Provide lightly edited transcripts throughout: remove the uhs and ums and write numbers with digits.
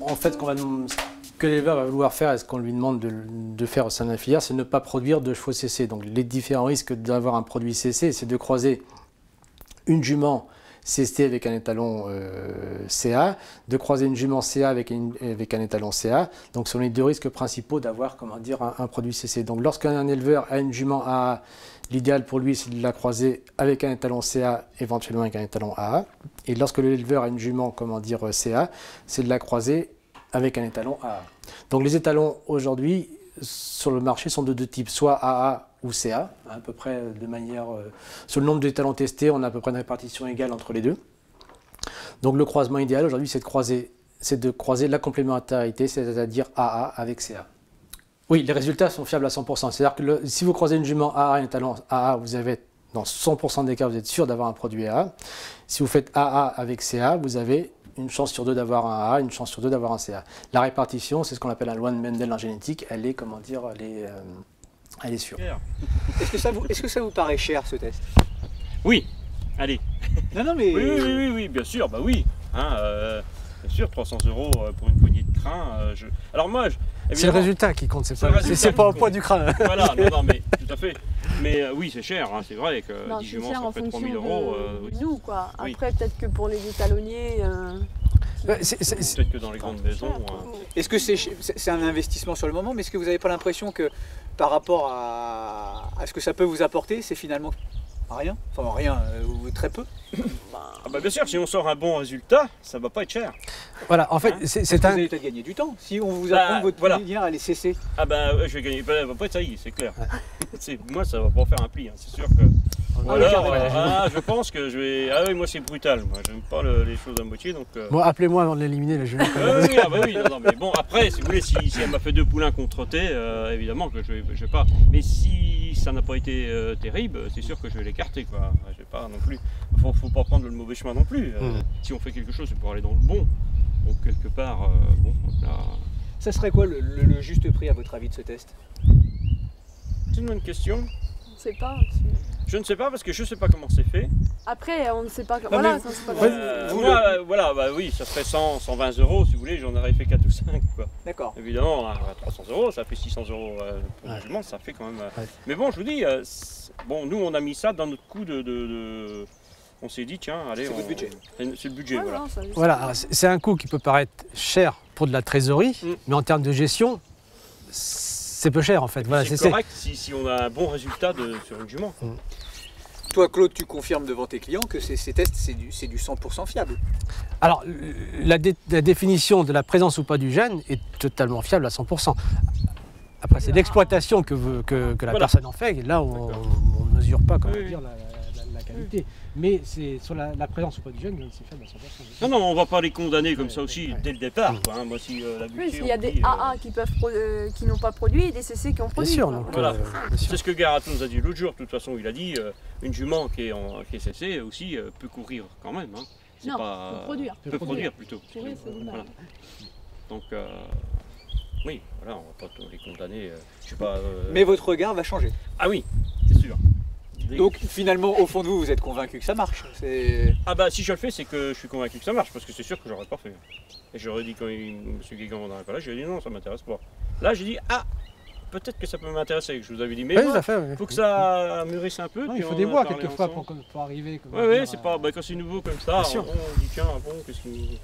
en fait, ce que l'éleveur va vouloir faire et ce qu'on lui demande de faire au sein de la filière, c'est ne pas produire de chevaux CC. Donc les différents risques d'avoir un produit CC, c'est de croiser une jument CST avec un étalon CA, de croiser une jument CA avec un étalon CA. Donc ce sont les deux risques principaux d'avoir un produit CC. Donc lorsqu'un éleveur a une jument AA, l'idéal pour lui c'est de la croiser avec un étalon CA, éventuellement avec un étalon AA. Et lorsque l'éleveur a une jument CA, c'est de la croiser avec un étalon AA. Donc les étalons aujourd'hui sur le marché sont de deux types, soit AA ou CA, à peu près de manière... sur le nombre d'étalons testés, on a à peu près une répartition égale entre les deux. Donc le croisement idéal aujourd'hui, c'est de croiser la complémentarité, c'est-à-dire AA avec CA. Oui, les résultats sont fiables à 100%. C'est-à-dire que si vous croisez une jument AA et un étalon AA, vous avez, dans 100% des cas, vous êtes sûr d'avoir un produit AA. Si vous faites AA avec CA, vous avez une chance sur deux d'avoir un AA, une chance sur deux d'avoir un CA. La répartition, c'est ce qu'on appelle la loi de Mendel en génétique, elle est, elle est sûre. Est-ce que ça vous paraît cher ce test? Oui, allez. Non, mais... Oui, bien sûr, bah oui. Hein, bien sûr, 300 € pour une poignée de crin. Alors moi, c'est le résultat qui compte, c'est pas au poids du crin. Voilà, non, mais tout à fait. Mais oui, c'est cher, hein, c'est vrai que 10 juments, ça fait 3000 €. Nous, quoi. Après, oui. Peut-être que pour les étalonniers... Peut-être que dans les grandes maisons... Est-ce que c'est un investissement sur le moment, mais est-ce que vous n'avez pas l'impression que par rapport à ce que ça peut vous apporter, c'est finalement rien? Enfin rien, ou très peu? Ah bah bien sûr, si on sort un bon résultat, ça va pas être cher. Voilà, en fait, c'est un... Vous allez peut-être gagner du temps. Si on vous apprend que votre filière elle est cessée. Ah bah je vais gagner, bah, après ça y est, c'est clair. Moi ça va pas faire un pli, hein. C'est sûr que... Alors, je pense que je vais... Ah oui, moi c'est brutal, moi j'aime pas les choses à moitié, donc... Bon, appelez-moi avant de l'éliminer, le jeu. Oui, non, mais bon, après, si vous voulez, si elle m'a fait 2 poulains contre trottés, évidemment que je vais pas... Mais si ça n'a pas été terrible, c'est sûr que je vais l'écarter, quoi. Je vais pas non plus... Faut pas prendre le mauvais chemin non plus. Si on fait quelque chose, c'est pour aller dans le bon. Donc quelque part, bon, là... Ça serait quoi le juste prix à votre avis de ce test? C'est une bonne question. On ne sait pas. Je ne sais pas parce que je ne sais pas comment c'est fait. Après, on ne sait pas. Voilà, ça, c'est pas voilà, bah oui, ça serait 100, 120 €, si vous voulez, j'en aurais fait 4 ou 5. D'accord. Évidemment, à 300 €, ça fait 600 € pour le jument, ça fait quand même... Mais bon, je vous dis, bon, nous on a mis ça dans notre coup de... On s'est dit, tiens, allez, c'est le budget. C'est le budget, voilà. Voilà, c'est un coût qui peut paraître cher pour de la trésorerie, mais en termes de gestion, c'est peu cher en fait. Voilà, c'est correct si on a un bon résultat sur une jument. Toi, Claude, tu confirmes devant tes clients que ces tests, c'est du 100% fiable? Alors, la définition de la présence ou pas du gène est totalement fiable à 100%. Après, c'est l'exploitation que la personne en fait, et là, on ne mesure pas, comment dire, la qualité. Mais c'est sur la présence ou pas du gène, c'est fiable à 100%. Non, on ne va pas les condamner comme ça aussi dès le départ. Quoi, hein. Moi, si, il y a des AA qui n'ont pas produit et des CC qui ont produit. Bien sûr, donc, voilà. C'est ce que Garato nous a dit l'autre jour. De toute façon, il a dit une jument qui est CC aussi peut courir quand même. Hein. Non, pas... peut produire. Peut produire plutôt. Courir, c'est voilà. Donc, oui, voilà, on ne va pas les condamner. Je sais pas, Mais votre regard va changer. Ah oui, c'est sûr. Donc finalement, au fond de vous, vous êtes convaincu que ça marche? Ah bah si je le fais, c'est que je suis convaincu que ça marche, parce que c'est sûr que j'aurais pas fait. Et j'aurais dit quand M. Guégan n'aurait pas là, j'ai dit non, ça m'intéresse pas. Là j'ai dit ah, peut-être que ça peut m'intéresser, que je vous avais dit, mais il faut que ça mûrisse un peu. Non, il faut des mois quelquefois pour arriver. Oui, c'est pas, quand c'est nouveau comme ça, on dit tiens, bon, qu'est-ce qu'ils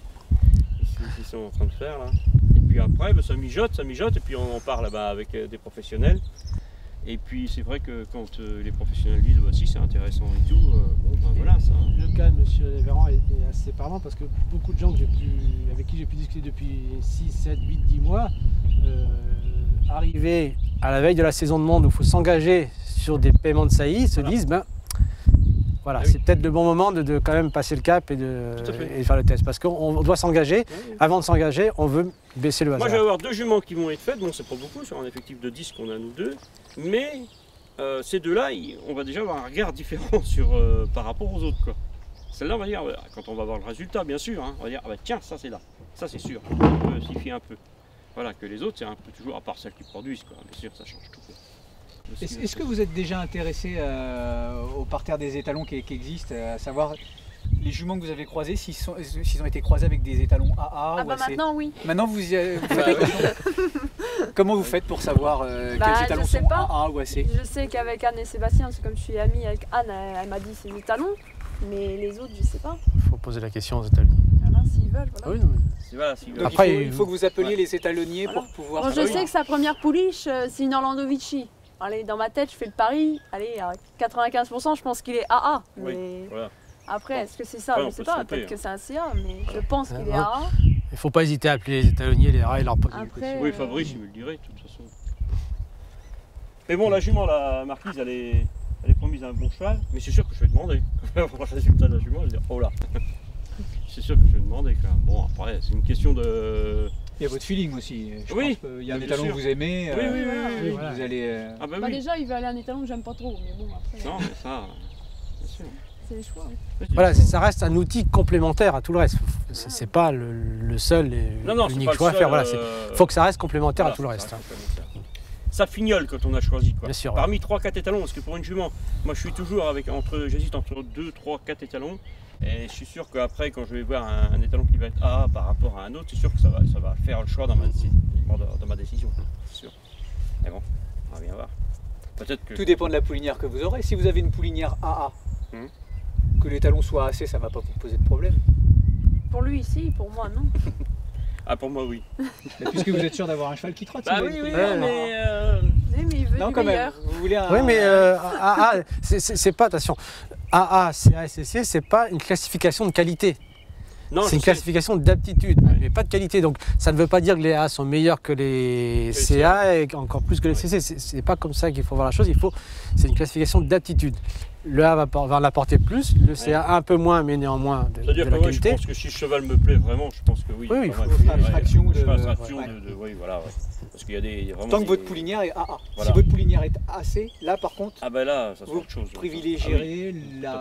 sont en train de faire là? Et puis après, ça mijote, et puis on en parle avec des professionnels. Et puis c'est vrai que quand les professionnels disent bah, si c'est intéressant et tout, bon ben voilà ça. Le cas de M. Véran est assez parlant parce que beaucoup de gens avec qui j'ai pu discuter depuis 6, 7, 8, 10 mois, arrivés à la veille de la saison de monde où il faut s'engager sur des paiements de saillie, se disent ben voilà, c'est peut-être le bon moment de quand même passer le cap et faire le test. Parce qu'on doit s'engager, avant de s'engager, on veut baisser le hasard. Moi je vais avoir 2 juments qui vont être faites, bon c'est pas beaucoup sur un effectif de 10 qu'on a nous deux, mais ces deux-là, on va déjà avoir un regard différent par rapport aux autres. Celle-là, on va dire, quand on va voir le résultat, bien sûr, hein, on va dire, ah bah tiens, ça c'est là, ça c'est sûr, on peut s'y fier un peu. Voilà, que les autres, c'est un peu toujours, à part celles qui produisent, quoi. Bien sûr, ça change tout. Est-ce que vous êtes déjà intéressé au parterre des étalons qui existent, à savoir Les juments que vous avez croisés, s'ils ont été croisés avec des étalons AA Ah ou bah AC. maintenant oui. Maintenant, vous faites attention. Comment vous faites pour savoir quels étalons je sais sont pas. AA ou AC? Je sais qu'avec Anne et Sébastien, c'est comme je suis amie avec Anne, elle m'a dit c'est les talons. Mais les autres, je sais pas. Il faut poser la question aux établis. Voilà, s'ils veulent, voilà. Ah oui, non, mais- Voilà, si, Donc Après, il faut que vous appeliez les étalonniers Voilà. pour pouvoir... Bon, je sais que sa première pouliche, c'est une Orlando Vici. Allez, dans ma tête, je fais le pari. Allez, à 95%, je pense qu'il est AA. Oui, Mais voilà. après, est-ce que c'est ça? Ouais, Je on sais peut pas, se tromper, peut-être que c'est un CA, mais je pense qu'il est Ouais. AA. Il ne faut pas hésiter à appeler les étalonniers, les rats et leur poser des Après, questions. Oui, Fabrice, il me le dirait, de toute façon. Mais bon, la jument, la marquise, elle est promise à un bon cheval, mais c'est sûr que je vais demander. Quand je vais voir le résultat de la jument, je vais dire, oh là. C'est sûr que je vais demander. Quoi. Bon, après, c'est une question de... Il y a votre feeling aussi. Je Oui, pense qu'il y a un bien étalon sûr. que vous aimez. Oui, oui, oui, voilà, vous allez... Ah bah bah oui. déjà, il veut aller à un étalon que j'aime pas trop, mais bon, après, Non, mais ça, bien sûr. c'est les choix. Voilà, ça reste un outil complémentaire à tout le reste. C'est pas le seul et Non, non, c'est l'unique pas le choix à seul, faire. Voilà, il faut que ça reste complémentaire voilà, à tout le ça reste. reste complémentaire. Ça fignole quand on a choisi. Quoi. Bien sûr. Parmi 3-4 étalons, parce que pour une jument, moi je suis toujours j'hésite entre 2, 3, 4 étalons. Et je suis sûr qu'après, quand je vais voir un étalon qui va être A par rapport à un autre, c'est sûr que ça va faire le choix dans ma décision. C'est sûr. Mais bon, on va bien voir. Peut-être que. Tout dépend de la poulinière que vous aurez. Si vous avez une poulinière AA, Mhm. que l'étalon soit AC, ça ne va pas vous poser de problème. Pour lui ici, pour moi, non. Ah, pour moi, oui. Puisque vous êtes sûr d'avoir un cheval qui trotte. Bah si vous oui, avez oui, une oui, poulinière mais. Mais il veut Non, du quand même. meilleur. Vous voulez un... Oui, mais AA, c'est pas, attention, AA, CA, SCC, c'est pas une classification de qualité. Non, C'est je une sais. classification d'aptitude, mais pas de qualité. Donc ça ne veut pas dire que les AA sont meilleurs que les CA et encore plus que les CC. C'est pas comme ça qu'il faut voir la chose. C'est une classification d'aptitude. Le A va en apporter plus, le CA un peu moins, mais néanmoins de C'est-à-dire la que moi, je qualité. pense que si le cheval me plaît vraiment, je pense que oui. Oui, oui, Enfin, il ouais, faut faire abstraction je fais de- abstraction ouais. oui, voilà. Ouais. Parce qu'il y a des. Vraiment Tant que des- votre poulinière est AA. Voilà. Si votre poulinière est AC, là par contre, Ah, ben là, ça sera vous autre chose. privilégierez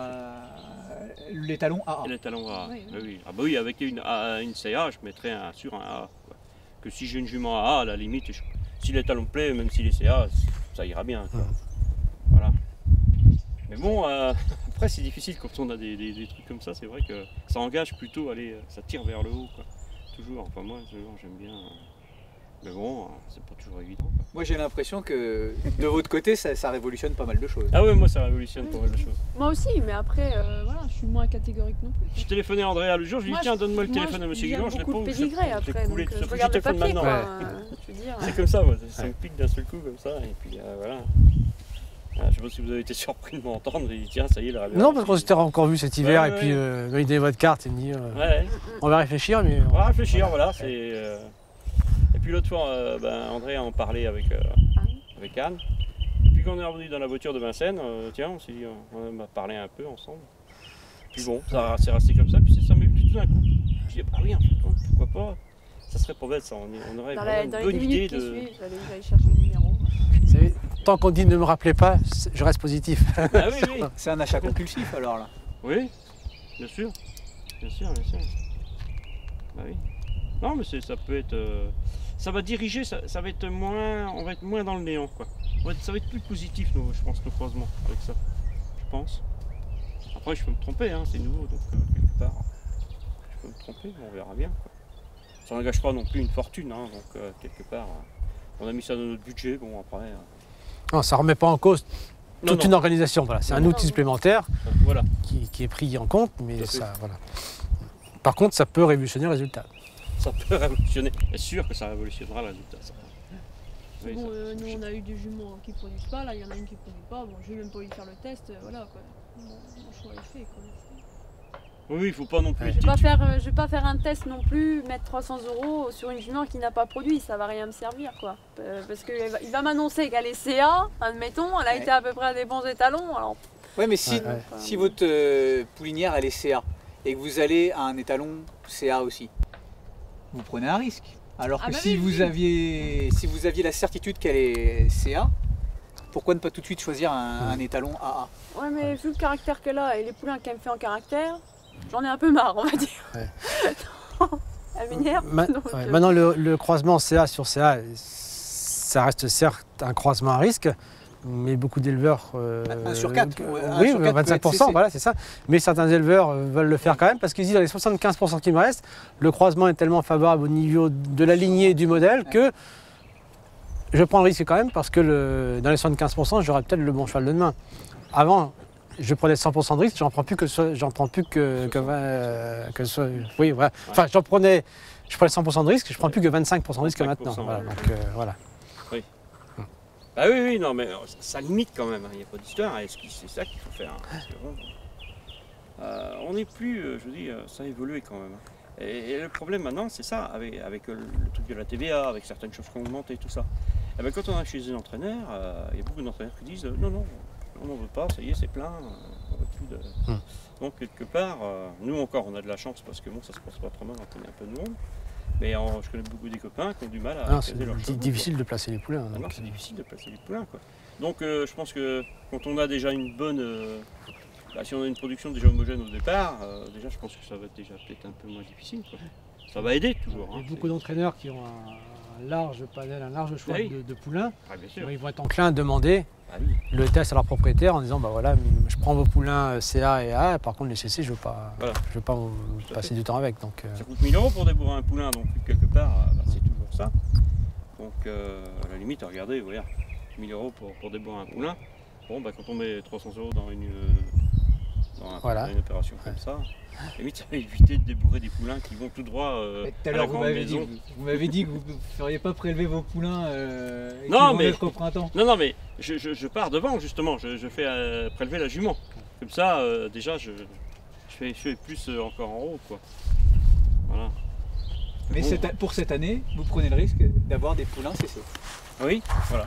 l'étalon AA. Ah, oui. Les talons A. Oui, Oui, oui. Ah, bah oui, avec une CA, je mettrais sur un A. Quoi. Que si j'ai une jument AA, à la limite, si les talons me plaît, même si les CA, ça ira bien. Quoi. Voilà. Mais bon, après, c'est difficile quand on a des trucs comme ça. C'est vrai que ça engage plutôt, ça tire vers le haut. Quoi. Toujours. Enfin, moi, j'aime bien. Mais bon, c'est pas toujours évident. Quoi. Moi j'ai l'impression que de votre côté, ça révolutionne pas mal de choses. Ah ouais, moi, ça révolutionne pas mal de choses. Moi aussi, mais après, voilà, je suis moins catégorique non plus. Je téléphonais à Andrea le jour, je lui ai Moi, dit tiens, donne-moi le moi, téléphone à monsieur j'aime Guillaume, je l'ai beaucoup pas le ou je l'ai pédigré pas. après, J'ai coulé donc tout ça. je regarde le Téléphone papier, maintenant. quoi. Je veux dire. C'est comme ça, ouais. Ça me pique d'un seul coup comme ça, et puis voilà. Je sais pas si vous avez été surpris de m'entendre, j'ai dit tiens, ça y est, la révélation. Non, parce qu'on s'était encore vu cet hiver, Ouais, et puis il m'a donné votre carte, il me dit Ouais, on va réfléchir, mais. on va réfléchir, voilà. Et puis l'autre fois, André en parlait avec Anne. Et puis quand on est revenu dans la voiture de Vincennes, tiens, on s'est dit, on a parlé un peu ensemble. Puis bon, ça c'est resté comme ça, puis ça m'est venu tout d'un coup. Je dis, bah oui, en fait, pourquoi pas. Ça serait pas bête, ça. On aurait Dans vraiment les une bonne 10 idée minutes qui de. suivent, j'allais chercher le numéro. Vous savez, tant qu'on dit ne me rappelez pas, je reste positif. Ah oui, oui. C'est un achat compulsif alors là. Oui, bien sûr. Bien sûr, bien sûr. Bah oui. Non, mais ça peut être. Ça va diriger, ça va être moins. On va être moins dans le néant, quoi. Ça va être plus positif, je pense, nos croisements avec ça. Je pense. Après, je peux me tromper, hein, c'est nouveau, donc quelque part. Je peux me tromper, mais on verra bien, quoi. Ça n'engage pas non plus une fortune, hein, donc quelque part. On a mis ça dans notre budget, bon, après. Non, ça ne remet pas en cause Non, toute non. une organisation. Voilà. C'est un Non, outil non. supplémentaire Voilà. qui est pris en compte, mais Tout à fait. ça, voilà. Par contre, ça peut révolutionner le résultat. Ça peut révolutionner. C'est sûr que ça révolutionnera le résultat. Ça. Oui, Bon, ça, nous c'est on a eu des juments qui produisent pas, là il y en a une qui produit pas, bon je vais même pas lui faire le test, voilà quoi. Mon choix est fait quoi. Oui, il faut pas non plus. Ouais. Je vais pas faire un test non plus, mettre 300 € sur une jument qui n'a pas produit, ça va rien me servir quoi. Parce qu'il va m'annoncer qu'elle est CA, admettons, elle a Ouais. été à peu près à des bons étalons, alors Ouais, mais si, Ouais. si votre poulinière elle est CA et que vous allez à un étalon CA aussi, vous prenez un risque. Alors que Ah bah si, oui, vous oui. aviez la certitude qu'elle est CA, pourquoi ne pas tout de suite choisir un étalon AA? ouais mais vu le caractère qu'elle a et les poulains qu'elle me fait en caractère, j'en ai un peu marre on va dire. Ouais. Elle m'énerve. donc, Maintenant, le croisement CA sur CA, ça reste certes un croisement à risque, mais beaucoup d'éleveurs... 1 sur 4. Oui, 25%, voilà, c'est ça. Mais certains éleveurs veulent le faire quand même parce qu'ils disent dans les 75% qui me restent, le croisement est tellement favorable au niveau de la lignée du modèle que je prends le risque quand même parce que dans les 75%, j'aurai peut-être le bon cheval de demain. Avant, je prenais 100% de risque, j'en prends plus oui, voilà. Enfin, je prenais 100% de risque, je prends plus que 25% de risque maintenant. Voilà, donc voilà. Oui. Ah oui, oui, non, mais ça limite quand même, il n'y a pas d'histoire, c'est ça qu'il faut faire. On n'est plus, je vous dis, ça a évolué quand même. Et le problème maintenant, c'est ça, avec le truc de la TVA, avec certaines choses qui ont augmenté et tout ça. Et bien, quand on est chez les entraîneurs, il y a beaucoup d'entraîneurs qui disent non, non, on n'en veut pas, ça y est, c'est plein, on veut plus de... Donc, quelque part, nous encore, on a de la chance parce que bon, ça se passe pas trop mal, on connaît un peu de monde. Mais je connais beaucoup des copains qui ont du mal à caser leur chevaux. C'est difficile de placer les poulains. Non, c'est difficile de placer les poulains, quoi. Donc, je pense que quand on a déjà une bonne... si on a une production déjà homogène au départ, déjà je pense que ça va être déjà peut-être un peu moins difficile, quoi. Ça va aider toujours. Il y a beaucoup d'entraîneurs qui ont un large panel, un large choix de poulains. Ah, bien sûr. Ils vont être enclins à demander le test à leur propriétaire en disant bah voilà, je prends vos poulains CA et A, par contre les CC je ne veux pas, passer du temps avec. Donc, ça coûte 1000 € pour débourrer un poulain, donc quelque part c'est toujours ça. Donc à la limite, regardez, voilà, 1000 € pour débourrer un poulain. Bon, quand on met 300 € dans une opération comme ça, limite ça va éviter de débourrer des poulains qui vont tout droit à la grande maison. Vous m'avez dit que vous ne feriez pas prélever vos poulains au printemps. Non, mais je pars devant justement, je fais prélever la jument. Comme ça, déjà, je fais plus encore en haut, quoi. Voilà. Mais pour cette année, vous prenez le risque d'avoir des poulains CC. Oui, voilà.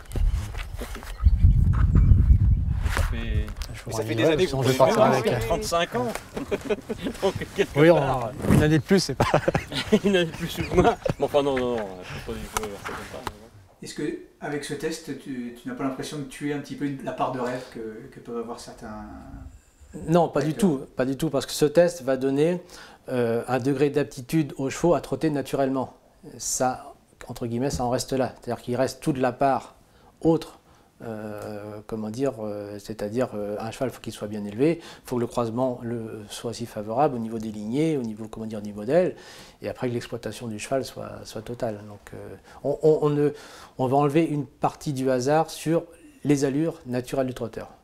Ça fait des années que je vais partir avec 35 ans. Donc, oui, une année de plus, c'est pas... une année de plus ou moins. Bon, enfin non, je ne peux pas dire comme ça. Est-ce qu'avec ce test, tu n'as pas l'impression de tuer un petit peu la part de rêve que peuvent avoir certains... Non, pas du tout, parce que ce test va donner un degré d'aptitude aux chevaux à trotter naturellement. Ça, entre guillemets, ça en reste là. C'est-à-dire qu'il reste toute la part autre, c'est-à-dire un cheval, il faut qu'il soit bien élevé, il faut que le croisement soit aussi favorable au niveau des lignées, au niveau, du modèle, et après que l'exploitation du cheval soit totale. Donc on va enlever une partie du hasard sur les allures naturelles du trotteur.